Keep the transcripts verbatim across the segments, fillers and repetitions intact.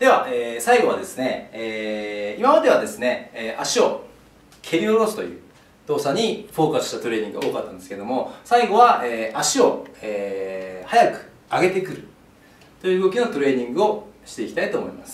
では、えー、最後はですね、えー、今まではですね、えー、足を蹴り下ろすという動作にフォーカスしたトレーニングが多かったんですけども、最後は、えー、足を、えー、早く上げてくるという動きのトレーニングをしていきたいと思います。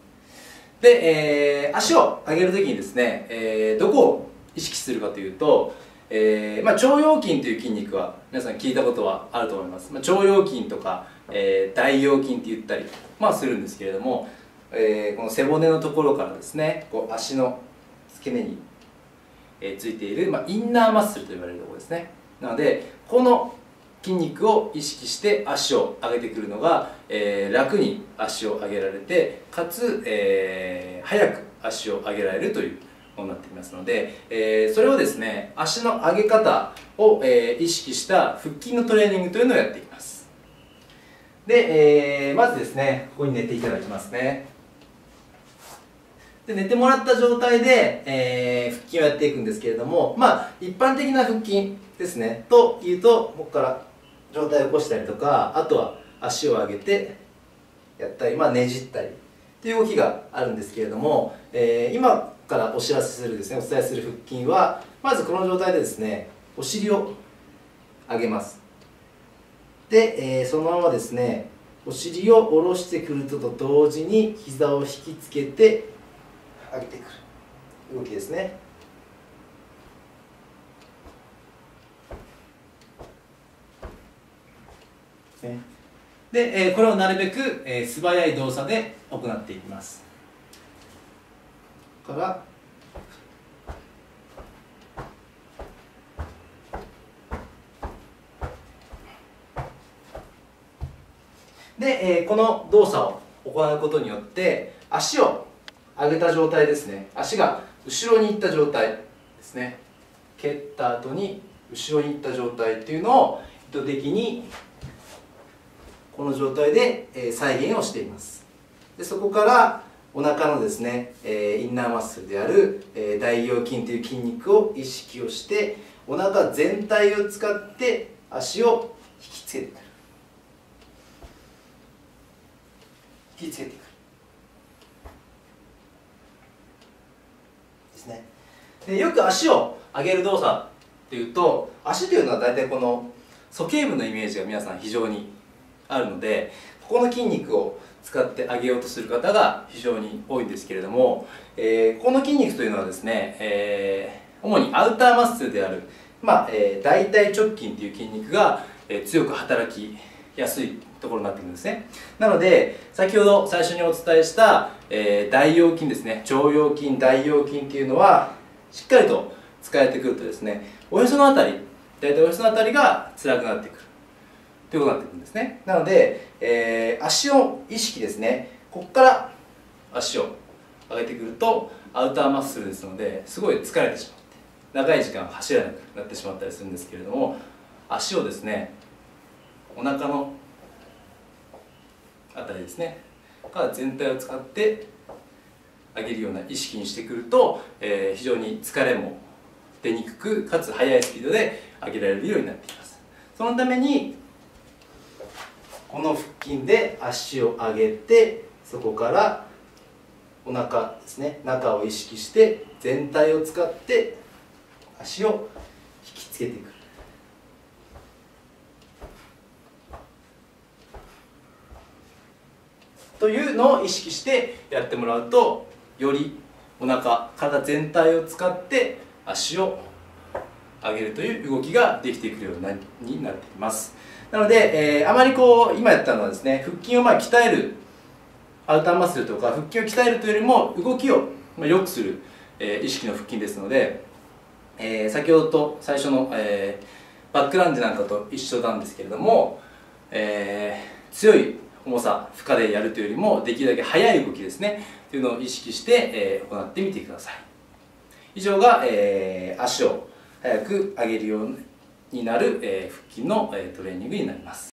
で、えー、足を上げるときにですね、えー、どこを意識するかというと、えーまあ、腸腰筋という筋肉は皆さん聞いたことはあると思います。まあ、腸腰筋とか、えー、大腰筋って言ったり、まあ、するんですけれども、えー、この背骨のところからですね、こう足の付け根に、えー、ついている、まあ、インナーマッスルと言われるところですね。なのでこの筋肉を意識して足を上げてくるのが、えー、楽に足を上げられて、かつ、えー、早く足を上げられるというものになってきますので、えー、それをですね、足の上げ方を、えー、意識した腹筋のトレーニングというのをやっていきます。で、えー、まずですね、ここに寝ていただきますね。で寝てもらった状態で、えー、腹筋をやっていくんですけれども、まあ一般的な腹筋ですねというと、ここから上体を起こしたりとか、あとは足を上げてやったり、まあ、ねじったりという動きがあるんですけれども、えー、今からお知らせするですね、お伝えする腹筋は、まずこの状態でですね、お尻を上げます。で、えー、そのままですね、お尻を下ろしてくるとと同時に膝を引きつけて上げてくる動きですね。ねで、えー、これをなるべく、えー、素早い動作で行っていきます。からで、えー、この動作を行うことによって足を上げた状態ですね、足が後ろに行った状態ですね、蹴った後に後ろに行った状態っていうのを意図的にこの状態で、えー、再現をしています。でそこからお腹のですね、えー、インナーマッスルである、えー、大腰筋という筋肉を意識をして、お腹全体を使って足を引きつけてくる引きつけてくるですね。でよく足を上げる動作っていうと、足というのは大体この鼠径部のイメージが皆さん非常にあるので、ここの筋肉を使って上げようとする方が非常に多いんですけれども、えー、この筋肉というのはですね、えー、主にアウターマッスルである、まあえー、大腿直筋という筋肉が、えー、強く働きやすいところになってくるんですね。なので先ほど最初にお伝えした、えー、大腰筋ですね、腸腰筋、大腰筋っていうのはしっかりと使えてくるとですね、おへそのあたり、大体おへそのあたりが辛くなってくるということになってくるんですね。なので、えー、足の意識ですね、ここから足を上げてくるとアウターマッスルですので、すごい疲れてしまって長い時間走らなくなってしまったりするんですけれども、足をですね、お腹のあたりですねから全体を使って上げるような意識にしてくると、えー、非常に疲れも出にくく、かつ速いスピードで上げられるようになってきます。そのためにこの腹筋で足を上げて、そこからお腹ですね、中を意識して全体を使って足を引きつけていくというのを意識してやってもらうと、よりお腹、体全体を使って足を上げるという動きができてくるようになってきます。なので、えー、あまりこう今やったのはですね、腹筋をまあ鍛える、アウターマッスルとか腹筋を鍛えるというよりも動きを良くする、えー、意識の腹筋ですので、えー、先ほどと最初の、えー、バックランジなんかと一緒なんですけれども、えー、強い重さ負荷でやるというよりもできるだけ速い動きですねというのを意識して、えー、行ってみてください。以上が、えー、足を速く上げるようになる、えー、腹筋の、えー、トレーニングになります。